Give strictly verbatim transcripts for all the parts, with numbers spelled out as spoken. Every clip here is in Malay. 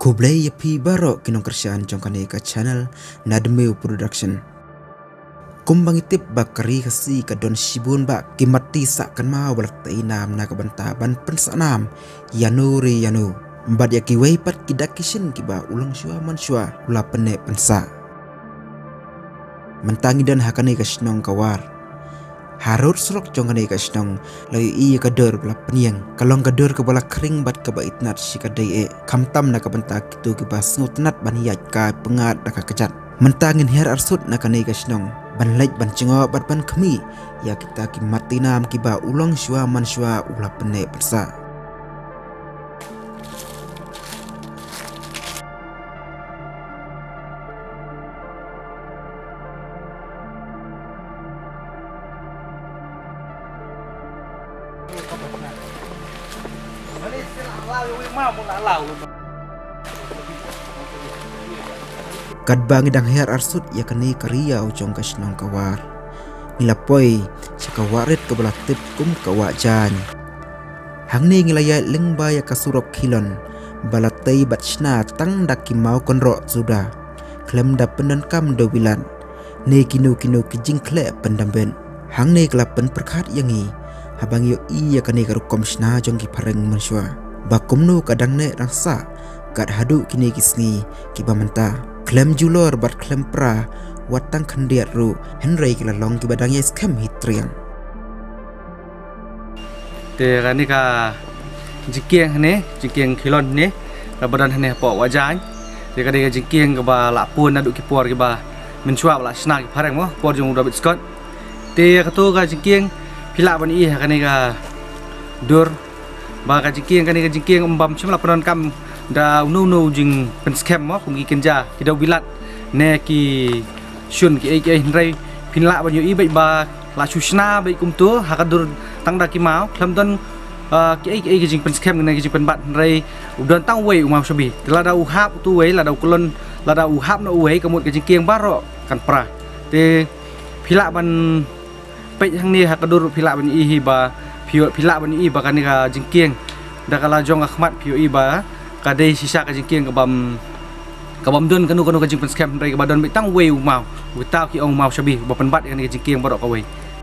Kublai yapi baro kinong kerjaan jongkane ka channel Nadmeu Production. Kumbang itip bakari kasi ka don sibun ba kimati sa kan mau bertai nam na kabanta ban pensanam yanuri yanu mbad yaki wei pat kidakisin kiba ulang syua man syua ula pene pensa mentangi dan hakane ka snong kawar harut surok jongkane ka snong lai i ka dor bla peniang kalong ka dor ka bala kring bat ka bait nat si ka dai e kamtam na kabanta kitu kiba snut nat ban yat ka pengat da ka kejat mentangin her arsut na kane ka snong ban lej ban cengo bat ban kemi ya kita ki mati nam kiba ulang syua man syua ula pene pensa. Kadbang idang her arsut ya kani karia ujong kasnong kawar ngilapoi sakawarit kabala tip kum kawajan hangni ngilaya lingba ya kasurok kilon balatay batshna tang daki mau konro suda klem da pendan kam do bilan ne kinu kinu kijing kle pendamben hangni kelapen perkat yangi habang yo iya kani karukom shna jongki pareng manswa bakumnu kadang ne rangsa gad hadu kini kisngi kibamanta klem julor bat klem pra watang kandiat ru henry kila long kibadangnya skem hitriang te kani ka jikieng ne jikieng kilon ne kabadan ne po wajan te kani ka jikieng ka ba lapun adu kipor ki ba menchua la sna ki pareng mo por jong david scott te ka to ka jikieng pila ban i kani ka dur ba ka jikieng kani ka jikieng umbam chim laporan kam da unu unu jing pen scam mo kungi kenja ki dau bilat ne ki shun ki ai ai rai pinla ban yu i bai ba la chushna bai kum tu hakadur tang da ki mau kham don ki ai ai ki jing pen scam ne ki jing pen bat rai udon tang wei umau sabi la da u hap tu wei la da kulon la da u hap no wei kamut ki jing kieng baro kan pra te pila ban pe hang ni hakadur pila ban i hi ba pio pila ban i ba kan ni ka jing kieng da kala jong akhmat pio i ba kadai sisa ka jingkieng kabam kabam don kanu kanu ka jing pen scam rai ka badon bai tang wei umau witau ki ong mau sabi ba pen bat kan ka jingkieng baro ka wei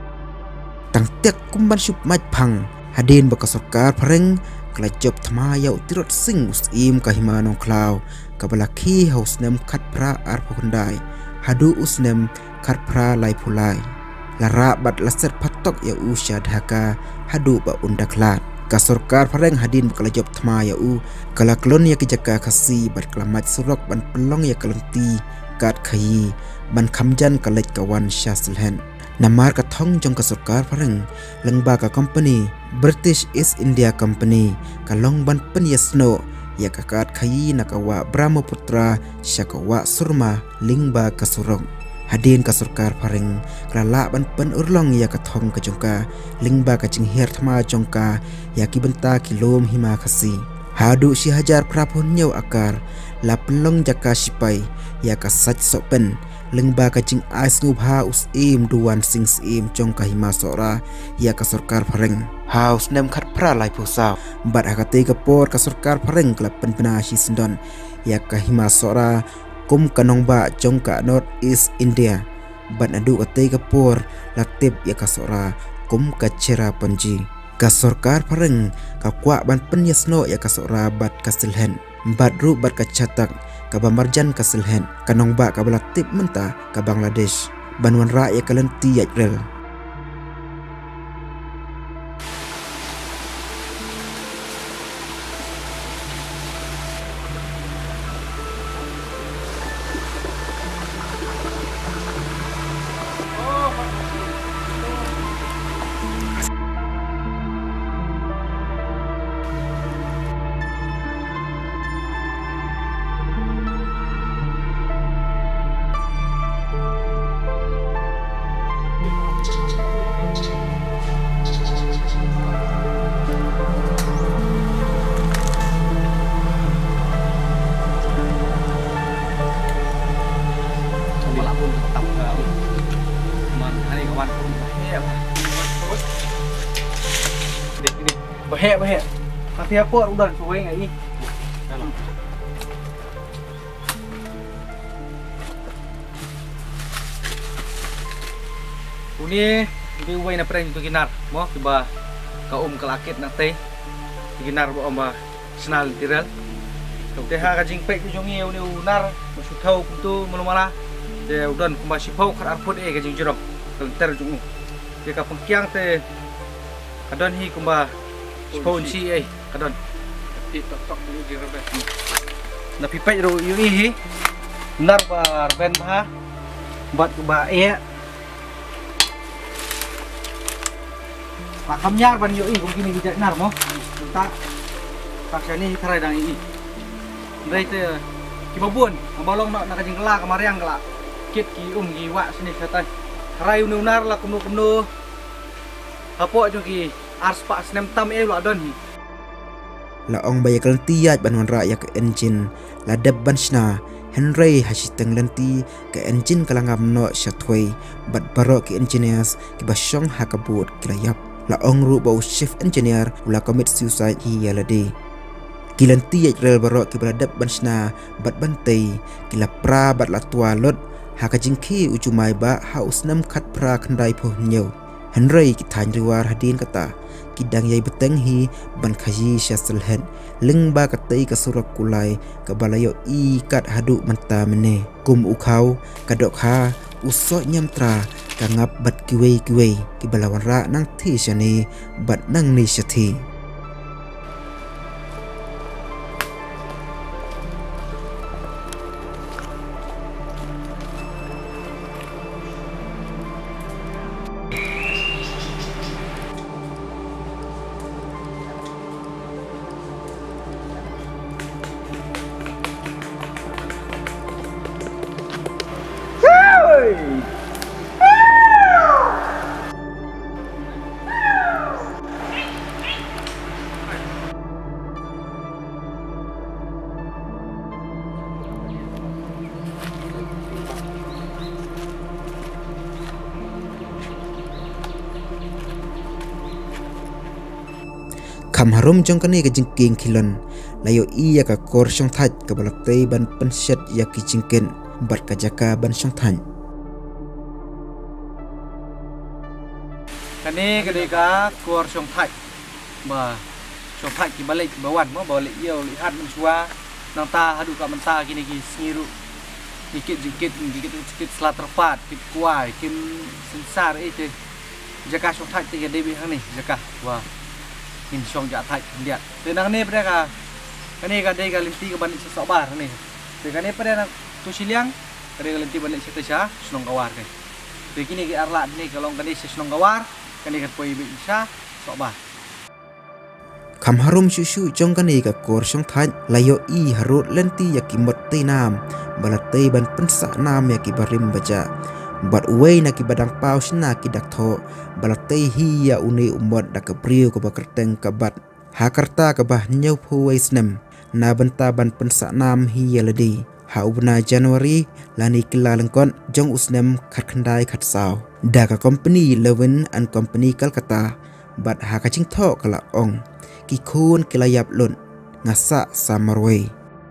tang tek kumban sup maj phang hadin ba ka sarkar pareng kala job thma yau tirot sing usim ka himanong klau kabala khi house nem khat pra ar phundai hadu usnem khat pra lai phulai lara bat laser phatok ya usya dhaka hadu ba undaklat ka sarkar pareng hadin kala job thma ya u kala klon ya kijaka khasi bat klamat surok ban pelong ya kalenti kat khai ban khamjan kalej kawan shaslhen namar ka thong jong ka sarkar pareng lengba ka company British East India Company kalong ban pen yasno ya ka kat khai nakawa Brahmaputra shakawa surma lingba ka surong hadin ka sarkar pareng klala ban pen urlong ya ka thong ka jongka lingba ka jingher thma jongka ya ki benta kilom hima khasi hadu si hajar prapon nyau akar la pelong jaka sipai ya ka sach sopen lingba ka jing ais ngubha us im duan sing sim jongka hima sora ya ka sarkar pareng house nem khat pra lai pusa bat hakate ka por ka sarkar pareng klap pen pena si sendon ya ka hima sora kum kanong ba jongka North East India ban adu ate ka por laktip ya kasora kum ka cera panji ka sarkar pareng ka kwa ban penyasno ya kasora bat kasilhen bat ru bat ka chatak ka bamarjan kasilhen kanong ba ka balaktip menta ka Bangladesh banwan ra ya kalenti ya rel Bahaya bahaya. Tapi apa udah suwe ngai. Uni ini uai na preng tu ginar mo kiba ka um kelakit na teh ginar bo amba senal tiral. Kau teh ha ka jing pek jongi uni unar masuk thau tu malumala. Te udon kuma sipau khar arput e ka jing jorok. Kau ter jungu. Te ka pengkiang te kadon hi kuma sipau si e kadon. Pi tok tok ni di robet. Na pipet ro yu hi. Nar ba ben ha. Bat ba e. Pak kamnyar ban yu i kum kini bijak nar mo. Tak tak ni tharai dang i. Ndai te kibabun mabalong nak nak jing kala kamariang kala. Kit ki um gi wa sini kata. Rai unar la kumno kumno. Apo jo ki ars pak snem tam e lo don hi. La ong bayak lentiyat ban wan rayak engine la dab ban shna Henry hasiteng lenti ke engine kalangam no shatway bat barok ki engineers ki basyong hakabut kilayap la ong ru bau chief engineer ula commit suicide hi yalade kilanti yat rel barok ki bradap ban shna bat bantai kila pra bat la tua lot hakajingki ujumai ba haus nam khat pra khandai pho nyau Henry ki than riwar hadin kata kidang yai beteng hi ban khaji syasal hen leng ba katai ka surak kulai ka balayo i kat hadu manta mene kum ukhau kadok ha usok nyamtra ka ngap bat kiwei kiwei ki balawan ra nang thi shani bat nang ni shathi Kam harum jong kani ka jingking kilon layo iya ka kor syong thaj ka balaktai ban pensyat ya ki jingken bat ka jaka ban syong than kani kani ka kor syong thaj ba syong thaj ki balik bawan mo balik yo lihat mensua nang ta hadu ka menta kini ki singiru dikit dikit dikit dikit selat terpat kit kuai kim sensar itu jaka syong thaj tiga debi hang ni jaka wah in syong ja thai lihat tenang ni pada ka kani ka dei ka linti ka balik sa bar ni te kani pada tu siliang kani ka linti balik sa tasha snong kawar ke te kini ki arla ni kalong kani sa snong kawar kani ka poi bisa sa bar Kam harum shushu jong kani ka kor syong thaj layo i harut lenti ya ki mot tei nam balatai ban pensa nam ya ki barim baja bat uwei na ki badang pau shna ki dak tho balatai hi ya une umot dak priu ko bakerteng ka bat hakarta ka bah nyau phu wei snem na banta ban pensa nam hi ya ladi ha ubna January lani kila lengkon jong usnem khat khandai khat saw da ka company Levin and company Kolkata bat ha ka ching tho kala ong ki khun kilayap lun ngasa samarwei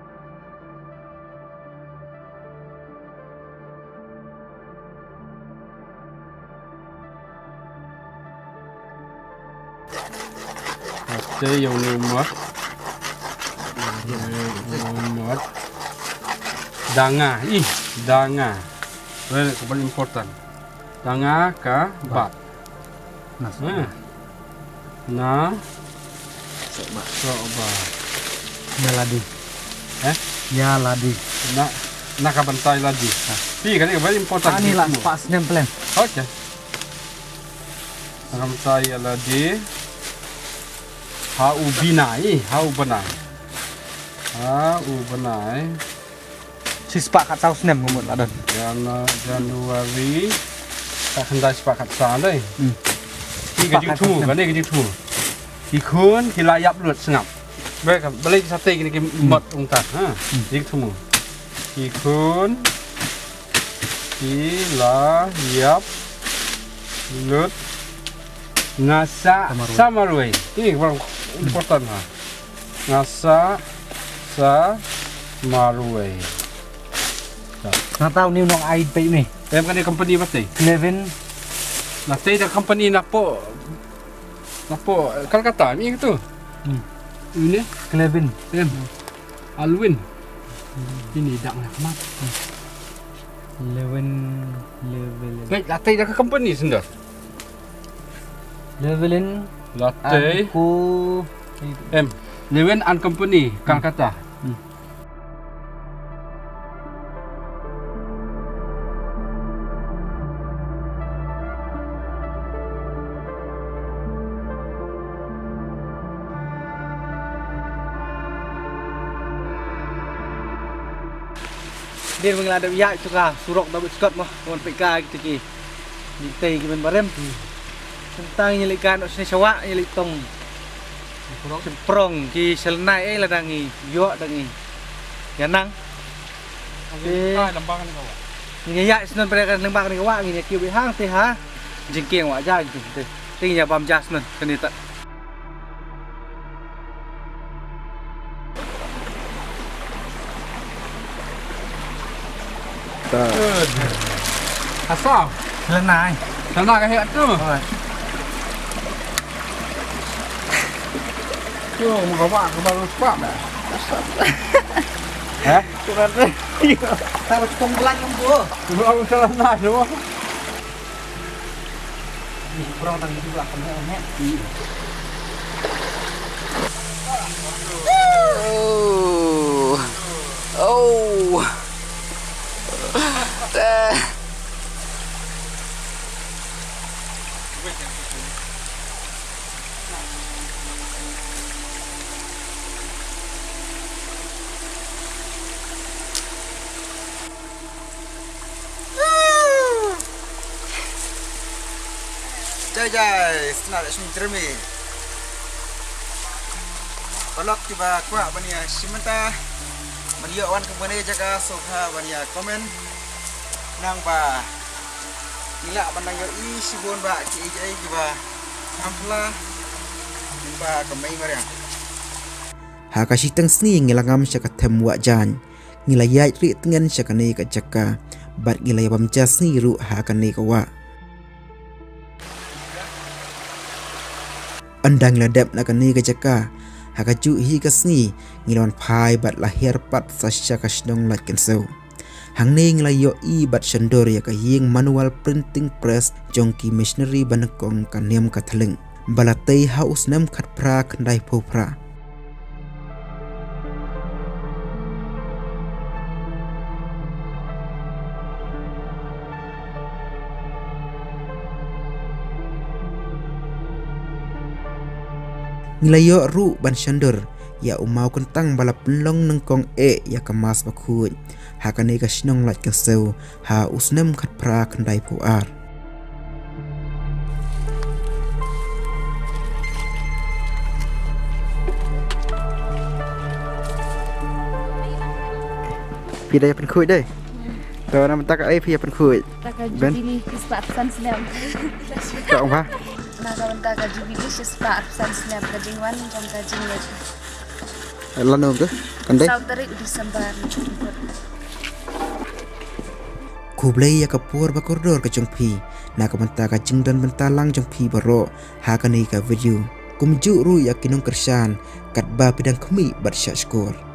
Đây dùng nhiều mật mật danga ih danga very important danga ka bat nah na coba meladi eh ya ladi na na ka bantai ladi pi kan very important ani lah pas nempel oke na ka bantai ladi ha ubinai ha ubanai ha ubanai si sepakat tahu snem ngomong lah don Januari tak hendak sepakat sana deh ini gaji tu kan ini gaji tu ikun kilayap lut senap baik balik sate gini ke mat ungtar ha gaji tu ikun kilayap lut ngasa samarway ini kurang important ha ngasa samarway nggak tahu nih nong aid pe ini em kan company pasti Levin Latte dah company napo napo Kolkata ni gitu. Hmm. Ini Clevin. em Alwin. Ini dak nak mat. Levin level. Baik, latte dah ke company sendiri. Levelin Latte aku em Lewin and Company Kolkata. dia mengelada biak tu kah surok David Scott mah kawan P K gitu ki di tei ki men barem tentang nyelikan sini sawak nyelik tong semprong ki selnai eh ladangi yo dangi yanang Okey, lembang ni kau. ni ya senon pada kan lembang ni kawak ni ki bi hang teh ha jengkeng wak ja gitu teh tingnya bam jas non kani tak Asal, selnai sana ke head tu. Tu muka pak ke baru sebab dah. Eh? kurang deh taruh tonggelan yang gua Tu baru salah nak semua. ni kurang tang di belakang ni Oh. Oh. Uh. Jai jai, senang nak sini jermi. Balok tiba kuat bania simenta. Bania wan kembali jaga soha bania komen. Nang ba. Ila bandang yo i sibon ba ki jai tiba. Ampla. Ba kemai maria. Ha kasi teng sni ngilangam syaka tem wajan. Ngilayai ri tengen syaka ne ka jaka. Bat ngilay bam jasni ru ha kane ka wa. Andang ladap nak ni ke jaka hakaju hi kasni ngilon phai bat lahir pat sasya kasdong lat kenso hang ne nglayo i bat shandor ya ka ying manual printing press jongki machinery banakong kanem kathleng balatei haus nam khat pra khandai phopra Nilayo ru ban shandor ya umau kentang balap long nengkong e ya kemas bakut hakane ka sinong lat keseu ha usnem khat pra khandai puar pidai pen khuit deh to nam tak ai pia pen khuit ben ini sebab pesan senam tak apa nah kawan tak gaji bilis sebab pesan senam kajingwan jam kajingnya lanom tu kan deh sau tarik Desember kublai ya kapur ba koridor ka jongpi na ka manta ka jingdan bentalang jongpi baro ha ka nei ka video kumju ru ya kinong kersan kat ba pidang khmi bat sha skor